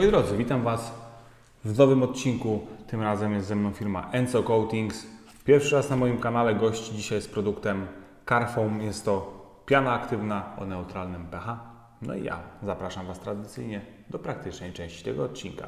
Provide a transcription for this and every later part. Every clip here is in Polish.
Moi drodzy, witam Was w nowym odcinku. Tym razem jest ze mną firma Enco Coatings. Pierwszy raz na moim kanale gości dzisiaj z produktem Carfoam. Jest to piana aktywna o neutralnym pH. No i ja zapraszam Was tradycyjnie do praktycznej części tego odcinka.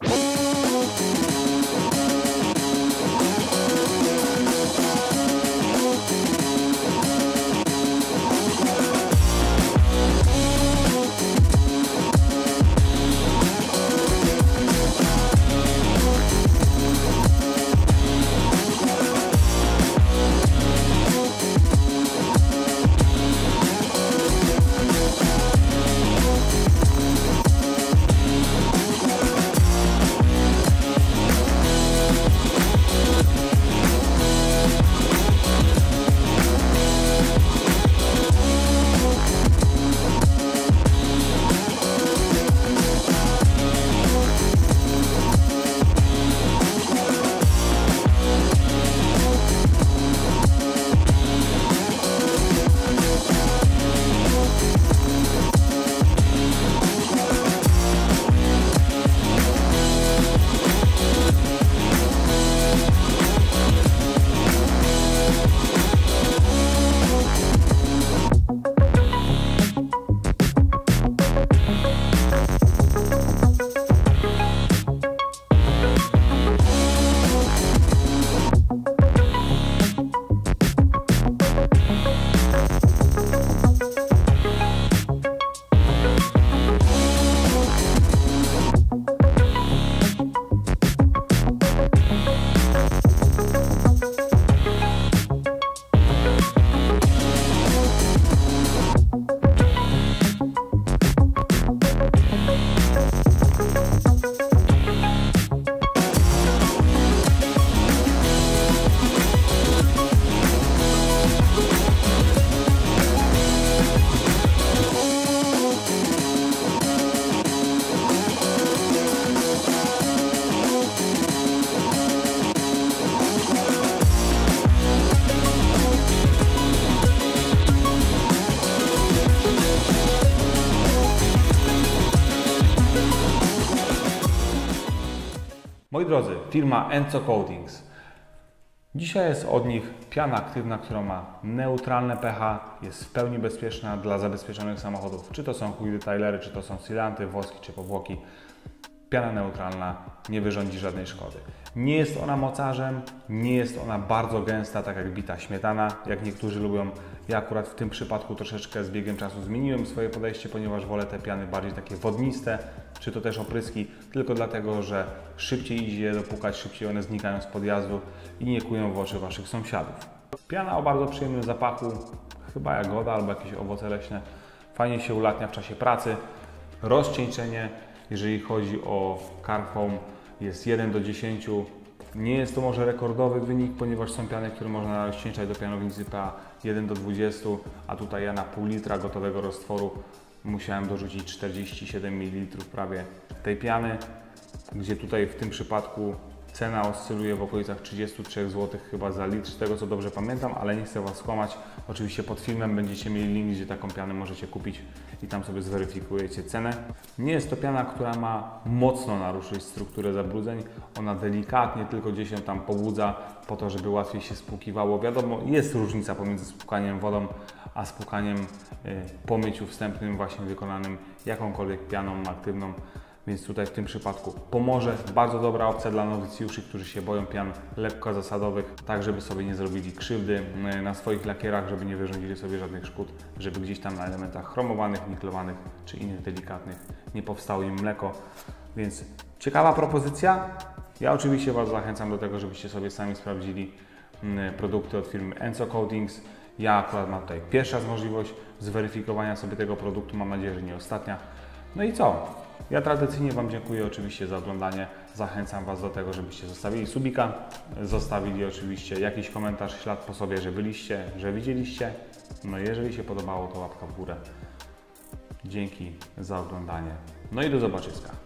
Moi drodzy, firma Enco Coatings. Dzisiaj jest od nich piana aktywna, która ma neutralne pH, jest w pełni bezpieczna dla zabezpieczonych samochodów. Czy to są quick detailery, czy to są sealanty, woski czy powłoki. Piana neutralna nie wyrządzi żadnej szkody. Nie jest ona mocarzem, nie jest ona bardzo gęsta, tak jak bita śmietana, jak niektórzy lubią. Ja akurat w tym przypadku troszeczkę z biegiem czasu zmieniłem swoje podejście, ponieważ wolę te piany bardziej takie wodniste, czy to też opryski, tylko dlatego, że szybciej idzie je dopukać, szybciej one znikają z podjazdu i nie kłują w oczy Waszych sąsiadów. Piana o bardzo przyjemnym zapachu, chyba jagoda albo jakieś owoce leśne. Fajnie się ulatnia w czasie pracy. Rozcieńczenie, jeżeli chodzi o Carfoam, jest 1 do 10. Nie jest to może rekordowy wynik, ponieważ są piany, które można rozcieńczać do pianownicy pH 1 do 20, a tutaj ja na pół litra gotowego roztworu musiałem dorzucić 47 ml prawie tej piany, gdzie tutaj w tym przypadku cena oscyluje w okolicach 33 zł chyba za litr, z tego co dobrze pamiętam, ale nie chcę Was skłamać. Oczywiście pod filmem będziecie mieli link, gdzie taką pianę możecie kupić i tam sobie zweryfikujecie cenę. Nie jest to piana, która ma mocno naruszyć strukturę zabrudzeń. Ona delikatnie tylko gdzieś się tam pobudza po to, żeby łatwiej się spłukiwało. Wiadomo, jest różnica pomiędzy spłukaniem wodą a spłukaniem po myciu wstępnym właśnie wykonanym jakąkolwiek pianą aktywną. Więc tutaj w tym przypadku pomoże. Bardzo dobra opcja dla nowicjuszy, którzy się boją pian lekko zasadowych, tak żeby sobie nie zrobili krzywdy na swoich lakierach, żeby nie wyrządzili sobie żadnych szkód, żeby gdzieś tam na elementach chromowanych, niklowanych czy innych delikatnych nie powstało im mleko. Więc ciekawa propozycja. Ja oczywiście Was zachęcam do tego, żebyście sobie sami sprawdzili produkty od firmy Enco Coatings. Ja akurat mam tutaj pierwsza możliwość zweryfikowania sobie tego produktu, mam nadzieję, że nie ostatnia. No i co? Ja tradycyjnie Wam dziękuję oczywiście za oglądanie. Zachęcam Was do tego, żebyście zostawili subika, zostawili oczywiście jakiś komentarz, ślad po sobie, że byliście, że widzieliście. No i jeżeli się podobało, to łapka w górę. Dzięki za oglądanie. No i do zobaczyska.